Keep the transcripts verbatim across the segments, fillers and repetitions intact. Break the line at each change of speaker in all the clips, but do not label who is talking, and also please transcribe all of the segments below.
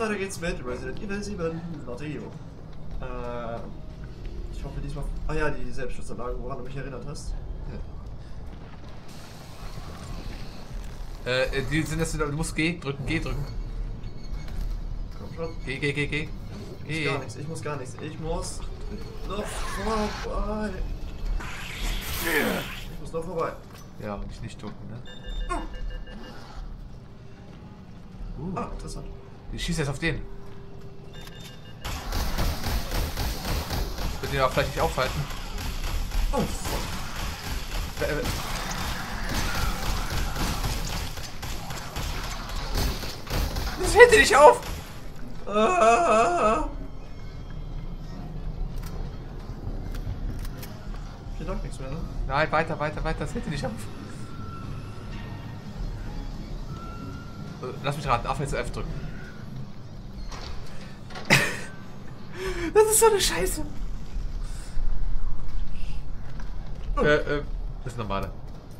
weiter geht's mit Resident Evil sieben, Noteo. Äh, ich hoffe diesmal... Ah ja, die Selbstschutzanlage, woran du mich erinnert hast.
Ja. Äh, die sind jetzt wieder... Du musst G drücken, G drücken.
Komm schon.
G, G, G, G.
Ich muss gar nichts, ich muss gar nichts. Ich muss noch vorbei. Ich muss noch vorbei.
Ja, und dich nicht drücken, ne?
Uh. Ah, interessant.
Ich schieße jetzt auf den. Ich würde den auch vielleicht nicht aufhalten.
Oh, fuck.
Äh, äh. Das hält dich auf!
Ah. Hier lag nichts mehr, ne?
Nein, weiter, weiter, weiter, das hält dich auf. Lass mich raten, F jetzt F drücken. Das ist so eine Scheiße. Oh. Äh, äh, das ist normale.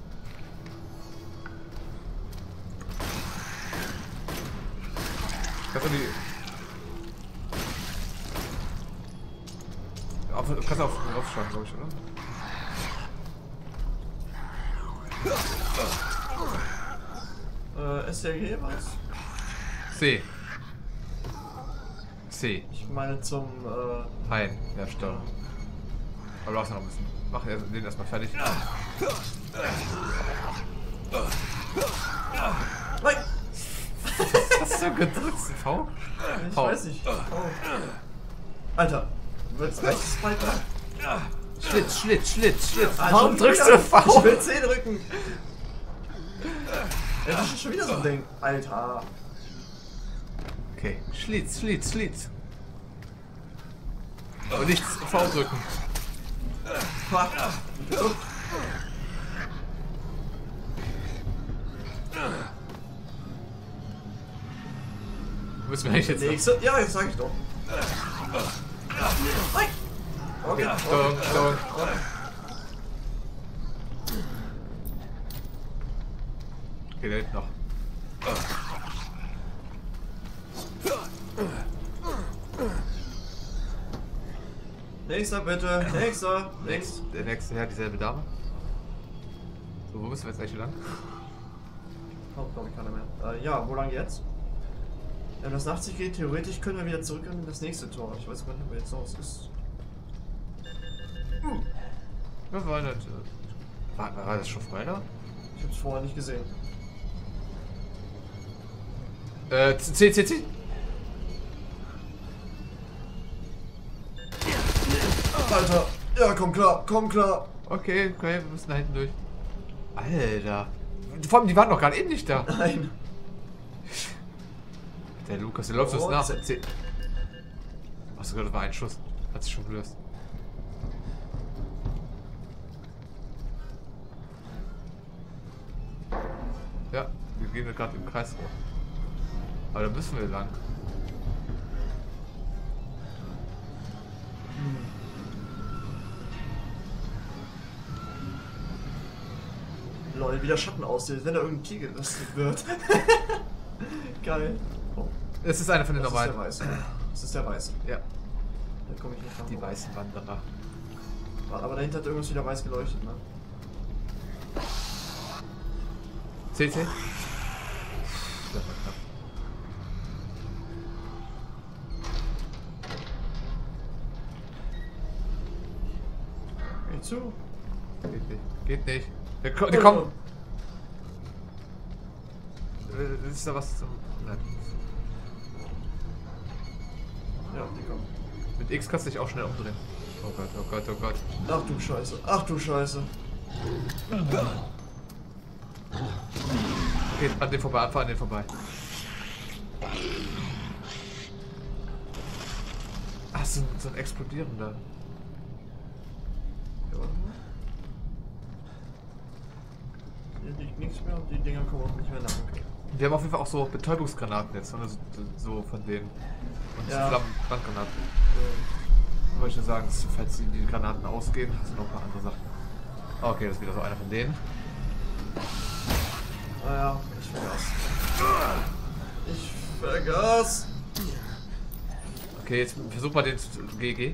Kannst du die... Auf, kannst du auf, aufschlagen, glaube ich,
oder? Äh, S T G was?
C. C.
Ich meine zum, äh...
Hein, ja, Steuer. Aber du hast noch ein bisschen. Mach den erstmal fertig.
Nein!
Was hast du gedrückt? V?
Ich
V.
weiß nicht. Oh. Alter, wird's rechtes weiter?
Schlitz, Schlitz, Schlitz, Schlitz.
Ah,
Warum drückst du V?
Ich will C drücken. Ja, das ist schon wieder so ein Ding. Alter.
Okay, Schlitz, Schlitz, Schlitz. Und nicht V drücken. Müssen wir eigentlich jetzt
Nächste? Ja, jetzt sag ich doch. Nein! Okay, okay.
Steuerung, Steuerung. Okay, da hinten noch.
Nächster bitte, nächster, links.
Der nächste, ja, dieselbe Dame. So, wo müssen wir jetzt eigentlich lang?
Kommt, glaube ich, keiner mehr. Äh, ja, wo lang jetzt? Wenn das achtzig geht, theoretisch können wir wieder zurück in das nächste Tor. Ich weiß gar nicht, wo jetzt los ist. Hm.
Was war das? War, war das schon frei da?
Ich hab's vorher nicht gesehen.
Äh, C, C, C.
Alter, ja, komm klar, komm klar.
Okay, okay, wir müssen da hinten durch. Alter. Vor allem, die waren doch gerade eben nicht da.
Nein.
Der Lukas, der läuft uns
Oh,
nach.
C-
C. Hast du gehört, das war ein Schuss. Hat sich schon gelöst. Ja, wir gehen gerade im Kreis rum. Aber da müssen wir lang.
Lol, wie der Schatten aussieht, wenn da irgendein Tier gerüstet wird. Geil. Oh,
Es ist einer von den
das ist der
normalen.
Weiße. Das ist der Weiße.
Ja,
Da komme ich nicht dran.
die weißen Wanderer.
Aber dahinter hat irgendwas wieder weiß geleuchtet, ne?
C, C. Das war knapp.
Geh zu.
Geht nicht. Geht nicht. Der, ko der kommt. Äh, Ist da was zum. Nein.
Ja, die kommen.
Mit X kannst du dich auch schnell umdrehen. Oh Gott, oh Gott, oh Gott.
Ach du Scheiße. Ach du Scheiße.
Okay, an den vorbei, einfach an den vorbei. Ach, so, so ein explodierender.
Ja, warte mal. Hier liegt nichts mehr und die Dinger kommen auch nicht mehr nach. Okay.
Wir haben auf jeden Fall auch so Betäubungsgranaten jetzt, so, so von denen. Und
Ja.
so Flammenbrandgranaten. Wollte ich nur sagen, dass, falls die Granaten ausgehen, sind noch ein paar andere Sachen. Okay, das ist wieder so einer von denen.
Ah ja, ich vergaß. Ich vergaß.
Okay, jetzt versuch mal den zu... G G.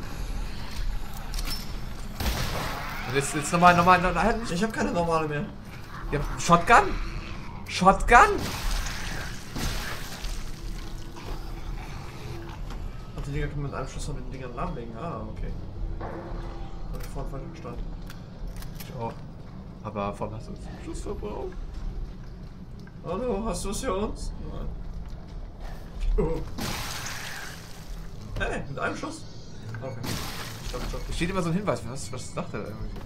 Und jetzt, jetzt nochmal, nochmal, nochmal.
Ich habe keine normale mehr.
Ja, Shotgun? Shotgun?
Und die Dinger kann man mit einem Schuss von den Dingern lahmlegen. Ah, okay. Hab ich vorhin falsch verstanden.
Ich auch. Aber warum hast du uns einen Schuss verbraucht?
Hallo, hast du es für uns? Nein. Oh. Hey, mit einem Schuss? Okay. Stopp, stopp.
Da steht immer so ein Hinweis. Was, was sagt er irgendwie?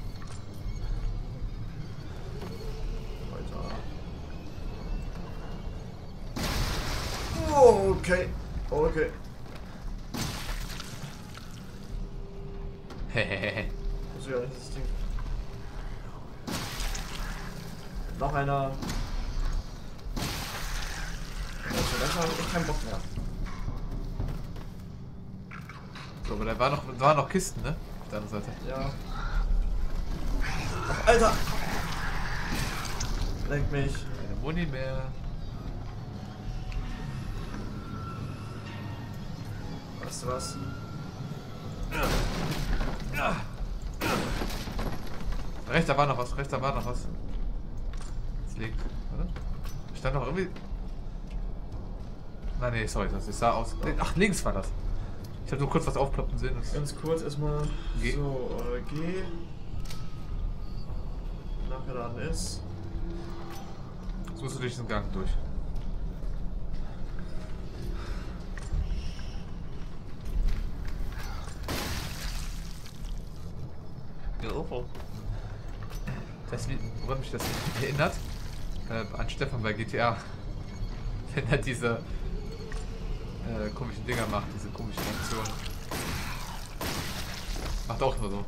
Oh, okay. Okay.
Hehehe.
Muss ja nicht das Ding. Noch einer. Also, das habe ich keinen Bock mehr.
So, aber da waren noch, da waren noch Kisten, ne? Auf der anderen Seite.
Ja. Ach, Alter! Lenk mich.
Keine Muni mehr.
Weißt du was?
Rechts, da war noch was, rechts, da war noch was. Jetzt liegt, oder? Stand noch irgendwie. Nein, nee, sorry, das sah aus. Ach, links war das. Ich habe nur kurz was aufploppen sehen.
Ganz kurz erstmal.
G.
So, äh, G. Nachgeladen ist.
Jetzt musst du durch den Gang durch. Das, woran mich das erinnert, äh, an Stefan bei G T A. Wenn er diese äh, komischen Dinger macht, diese komischen Aktionen. Macht auch nur so.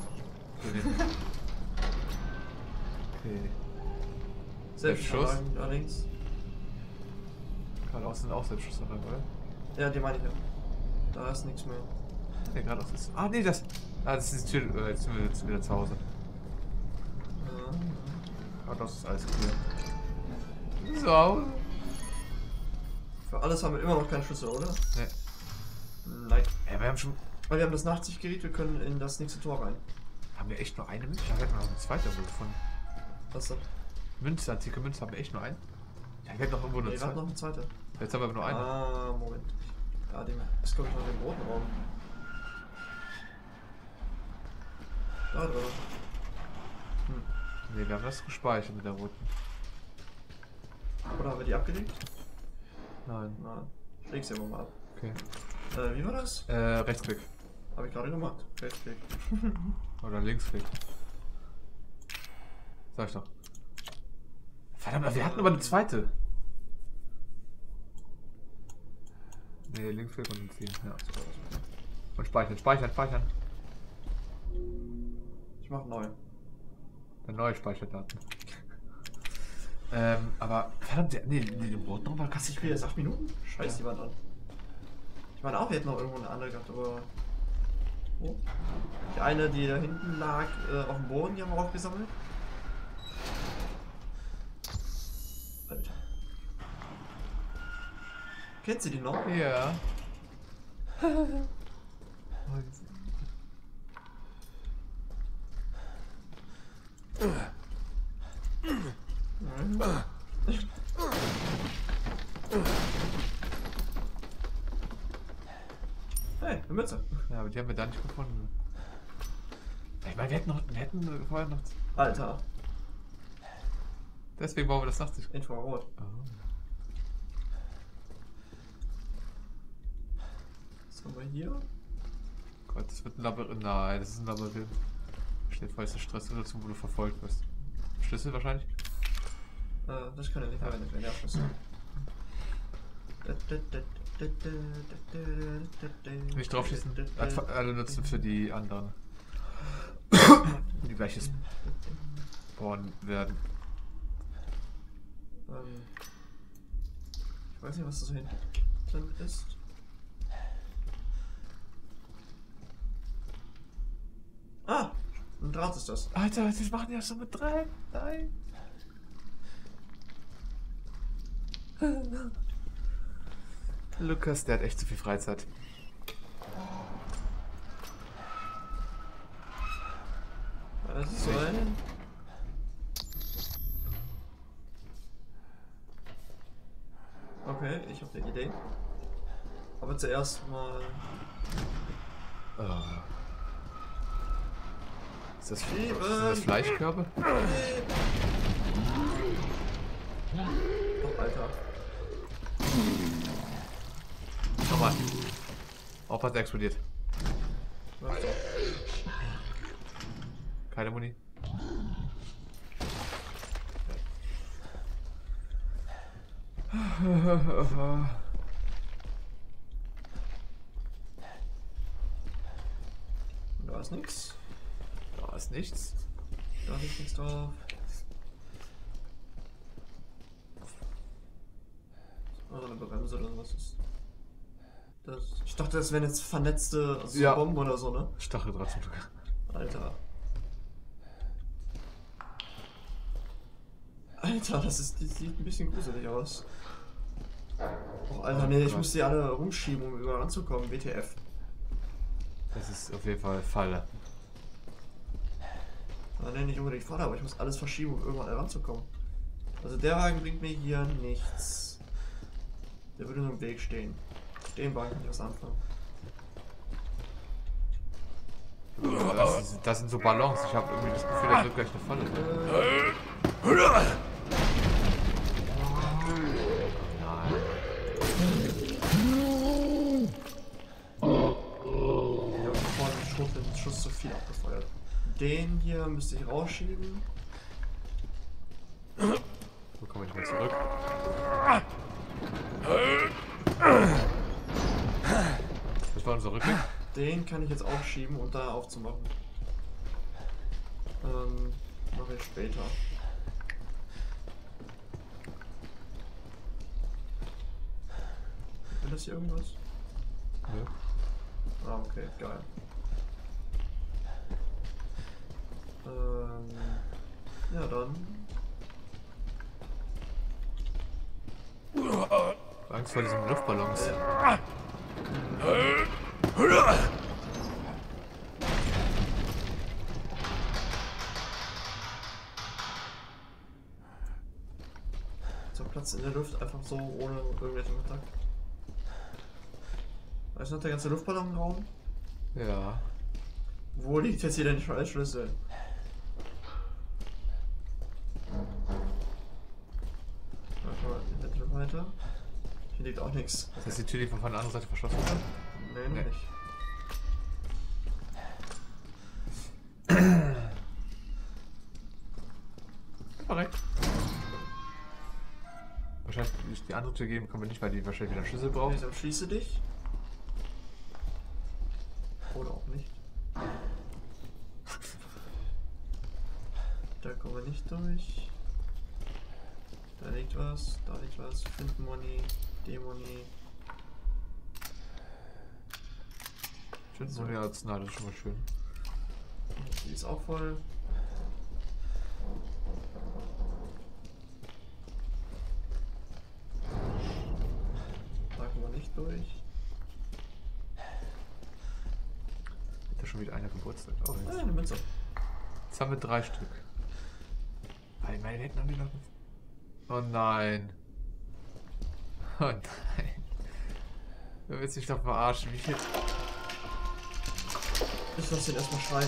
Okay.
Selbstschuss. Allerdings.
Geradeaus sind auch Selbstschuss dabei, oder?
Ja, die meine ich ja. Da ist nichts mehr.
Ne, geradeaus ist. Ah, nee, das. Ah, das ist die Tür. Äh, jetzt sind wir jetzt wieder zu Hause. Geradeaus ist alles clear. So.
Für alles haben wir immer noch keinen Schlüssel, oder?
Ne.
Nein.
Ja, wir haben schon.
Weil wir haben das Nachtsichtgerät, wir können in das nächste Tor rein.
Haben wir echt nur eine Münze? Ich hätte noch eine zweite irgendwo gefunden.
Was denn?
Münze, antike Münze, haben wir echt nur einen? Ja, wir hätten noch irgendwo eine
Nee, wir hatten
zweite.
noch eine zweite.
Jetzt haben wir aber nur eine.
Ah, Moment. Ja, dem ist glaube ich noch im roten Raum. Da drin. Hm.
Ne, wir haben das gespeichert mit der roten.
Oder haben wir die abgelegt?
Nein.
Nein. Ich leg's ja mal ab.
Okay.
Äh, wie war das?
Äh, Rechtsklick.
Habe ich gerade gemacht. Rechtsklick.
Oder Linksklick. Sag ich doch. Verdammt, wir hatten aber eine zweite. Ne, Linksklick und ziehen. Ja. Und speichern, speichern, speichern.
Ich mach neu.
Der neue Speicherdaten. ähm, aber verdammt, der, nee, nee, den Board noch mal
Hast du wieder acht Minuten? Scheiß die Wand an. Ich meine auch, wir hätten noch irgendwo eine andere gehabt, aber. Oh. Die eine, die da hinten lag, äh, auf dem Boden, die haben wir aufgesammelt. Alter. Kennst du die noch?
Ja.
Hey, eine Mütze.
Ja, aber die haben wir da nicht gefunden. Ich meine, wir hätten, noch, wir hätten vorher noch...
Alter.
Deswegen bauen wir das Nachtsicht.
Infrarot.
Oh.
Was haben wir hier?
Gott, das wird ein Labyrinth. Nein, das ist ein Labyrinth. Steht vor, ist der Stresssituation, wo du verfolgt wirst. Schlüssel wahrscheinlich?
Äh, das kann ja nicht verwendet werden, ja, Schlüssel.
Nicht drauf schießen. Alle nutzen für die anderen. Die gleiches spawnen werden.
Ähm, ich weiß nicht, was das so hinten ist. Ah! Ein Draht ist das.
Alter, das machen die ja schon mit drei. Nein. Lukas, der hat echt zu viel Freizeit.
Was ist so ein? Okay, ich habe eine Idee. Aber zuerst mal.
Oh. Ist das,
Schieben.
sind das Fleischkörbe?
Oh, Alter.
Nochmal. Auch was explodiert.
Läuft doch.
Keine Muni.
Da ist nichts.
Da ist nichts.
Da liegt nichts drauf. Oder eine Bremse oder was ist. Das, ich dachte, das wären jetzt vernetzte also
Ja.
Bomben oder so, ne?
Stacheldraht zum Glück.
Alter. Alter, das ist, die sieht ein bisschen gruselig aus. Oh, Alter, nee, ich muss die alle rumschieben, um überall ranzukommen. W T F.
Das ist auf jeden Fall Falle.
Ja, nee, nicht unbedingt Falle, aber ich muss alles verschieben, um irgendwann ranzukommen. Also der Wagen bringt mir hier nichts. Der würde nur im Weg stehen. Den Wagen kann ich was anfangen.
Das, ist, das sind so Ballons. Ich habe irgendwie das Gefühl, da wird gleich eine Falle.
Äh,
Nein.
ich habe vorhin den Schuss, den Schuss zu viel abgefeuert. Den hier müsste ich rausschieben.
Wo komme ich mal zurück? Das war unser Rückweg.
Den kann ich jetzt auch schieben und da aufzumachen. Ähm, mache ich später. Will das hier irgendwas?
Ja.
Ah, okay, geil. Ähm, ja dann.
Angst vor diesen Luftballons.
Äh, so Platz in der Luft einfach so ohne irgendwelchen Kontakt. Da ist noch der ganze Luftballonraum.
Ja.
Wo liegt jetzt hier der Schlüssel? Warte mal, die Wette weiter. Hier liegt auch nichts.
Ist das die Tür, die von der anderen Seite verschlossen wird?
Nee, noch
Nee.
nicht.
Korrekt. Wahrscheinlich die andere Tür geben können wir nicht, weil die wahrscheinlich wieder einen Schlüssel braucht.
Okay, dann schließe dich. Oder auch nicht. Da kommen wir nicht durch. Da liegt was, da liegt was. Finden Money, Demoni.
Finden wir ja als, na, das ist schon mal schön.
Die ist auch voll. Da kommen wir nicht durch.
Hat da schon wieder einer Geburtstag? Oh,
Ah,
jetzt.
eine Münze.
Jetzt haben wir drei Stück. Hey, meine hätten haben die noch. Oh nein. Oh nein. Du willst mich doch verarschen. Wie viel?
Ich lass den erstmal schreiben.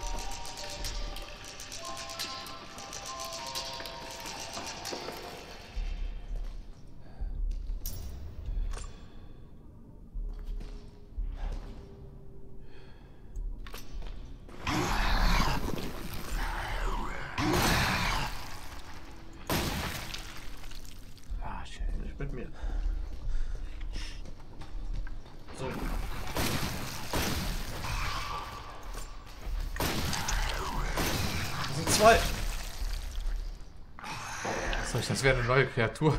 Ah, shit.
Nicht mit mir. So. Das sind zwei.
Soll ich, das wäre eine neue Kreatur.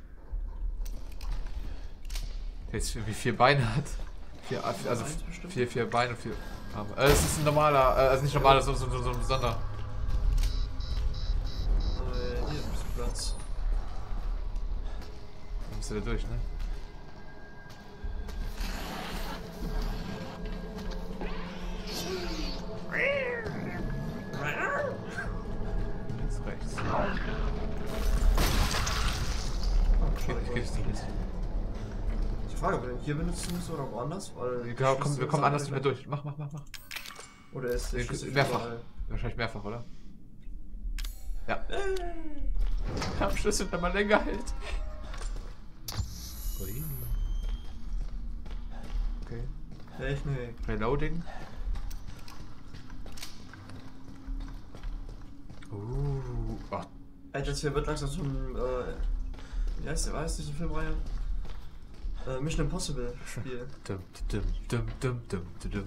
Der jetzt wie vier Beine hat. Vier, also
Eins bestimmt.
vier, vier Beine, vier Arme. Äh, es ist ein normaler, äh, also nicht normaler, sondern so, so, so ein besonderer.
Äh, hier ist ein bisschen Platz.
Dann bist du da durch, ne?
hier benutzen müssen oder woanders? Weil
Ich glaube, komm, wir kommen anders nicht mehr durch. Mach, mach, mach, mach.
Oder ist der Schlüssel
Mehrfach.
überall?
Wahrscheinlich mehrfach, oder? Ja. Ich hab Schlüssel, wenn man länger hält. Ui. Okay.
Technik.
Reloading. Uh. Oh.
Alter, das hier wird langsam zum, äh, wie heißt der, weiß diese Filmreihe? Äh, Mission Impossible Spiel.
Dum, dum, dum, dum, dum, dum, dum.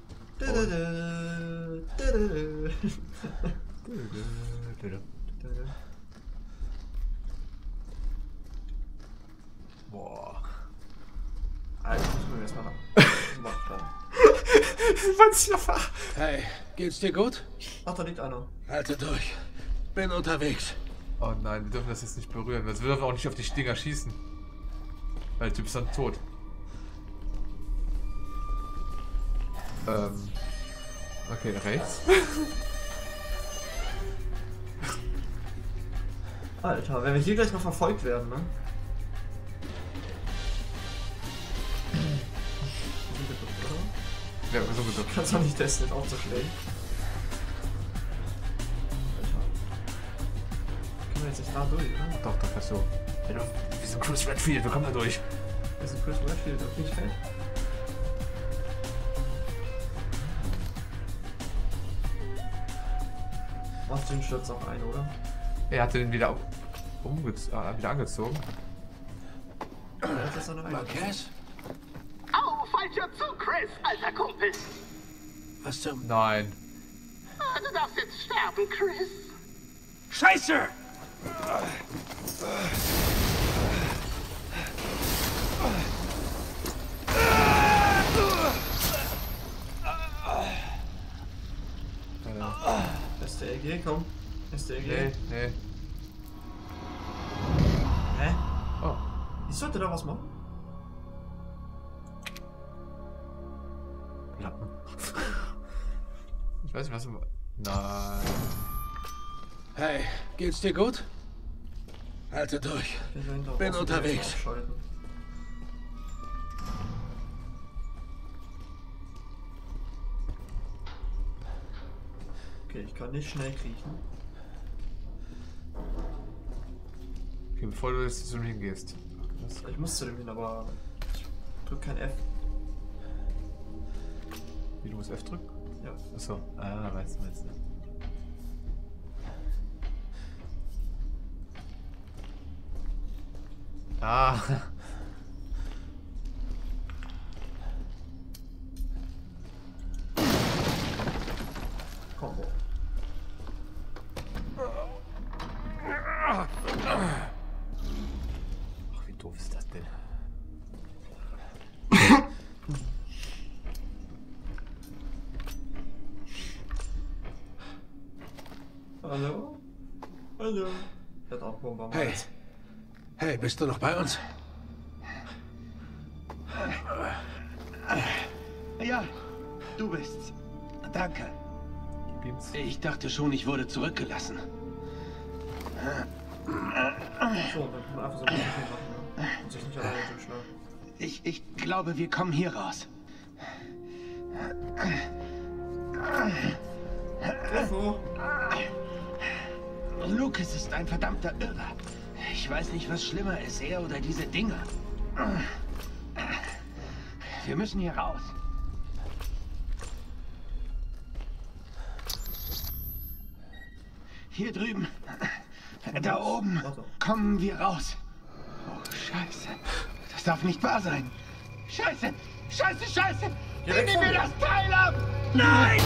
Boah.
Alter, das müssen wir jetzt mal nach.
Was ist da?
Hey, geht's dir gut?
Ach, da liegt einer.
Halte durch. Bin unterwegs.
Oh nein, wir dürfen das jetzt nicht berühren. Wir dürfen auch nicht auf die Stinger schießen. Weil der Typ ist dann tot. Ähm. Okay, rechts.
Alter, wenn wir hier gleich noch verfolgt werden, ne?
Ja, so gedrückt.
Kannst doch nicht testen, ist auch zu schlecht. Alter. Können wir jetzt nicht da durch, oder?
Doch, doch, fährst du. Ja, du, wir sind Chris Redfield, wir kommen da durch.
Das ist Chris Redfield, okay, ich fällt. Machst du den Sturz auch ein, oder?
Er hatte den wieder, umgez äh, wieder angezogen.
Ja, das ist doch noch ein.
Marquez?
Au, falscher Zug, Chris, alter Kumpel.
Was zum...
Nein.
Ah, du darfst jetzt sterben, Chris.
Scheiße!
S T L G, komm. S T L G.
Nee, nee.
Hä?
Oh.
Ich sollte da was machen.
Lappen. Ich weiß nicht, was du... Nein.
Hey, geht's dir gut? Halte durch.
Wir sollen doch
Bin
außen
unterwegs.
ausschalten. Okay, ich kann nicht schnell kriechen.
Okay, bevor du jetzt zu ihm hingehst. Das
Ich muss zu dem hin, aber ich drück kein F.
Wie, du musst F drücken?
Ja.
Achso. Ah, weißt du, weißt du. Ah.
Combo.
Ach, wie doof ist das denn?
Hallo? Hallo? Der hat auch Bombe am
Hey.
Hals.
Hey, bist du noch bei uns?
Ja, du bist's. Danke.
Beams.
Ich dachte schon, ich wurde zurückgelassen.
So, dann kann man einfach so ein bisschen machen, ne? Und sich nicht alleine durchschlagen.
Ich, ich glaube, wir kommen hier raus.
Grifo!
Lucas ist ein verdammter Irrer. Ich weiß nicht, was schlimmer ist, er oder diese Dinger. Wir müssen hier raus. Hier drüben. Da oben. Kommen wir raus. Oh, Scheiße. Das darf nicht wahr sein. Scheiße. Scheiße, Scheiße.
Geh weg
Nimm
von
mir
mir.
das Teil ab. Nein!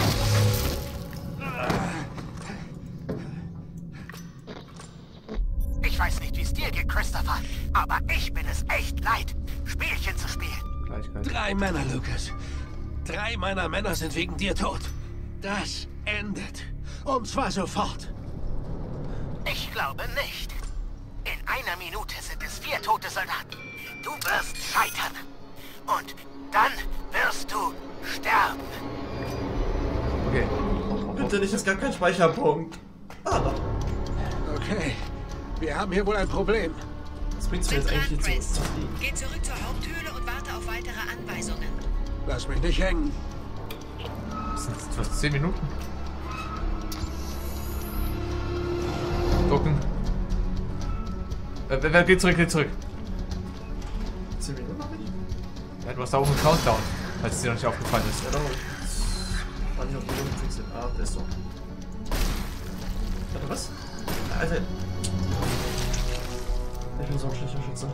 Ich weiß nicht, wie es dir geht, Christopher, aber ich bin es echt leid, Spielchen zu spielen.
Gleich, gleich.
Drei Männer, Lucas. Drei meiner Männer sind wegen dir tot. Das endet. Und zwar sofort.
Ich glaube nicht. In einer Minute sind es vier tote Soldaten. Du wirst scheitern. Und dann wirst du sterben.
Okay.
Bitte nicht, es gab keinen Speicherpunkt. Ah,
Okay. Wir haben hier wohl ein Problem.
was bringt's mir jetzt eigentlich hier zu, zu fliegen?
Geh zurück zur Haupthöhle und warte auf auf weitere Anweisungen.
Lass mich nicht hängen.
Das sind fast zehn Minuten. Gucken. Äh, wer geht zurück, geht zurück.
zehn Minuten noch nicht?
Ja, du hast da oben einen Countdown, falls es dir noch nicht aufgefallen ist.
Ja, doch. War nicht auf die Minuten fixiert. Ah, der ist so. Warte, was? Alter. Ich bin so ein schlechter Schütze.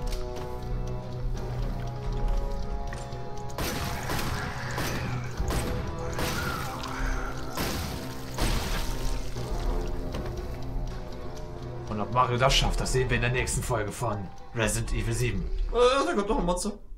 Und ob Mario das schafft, das sehen wir in der nächsten Folge von Resident Evil sieben.
Äh, da kommt doch ein Monster.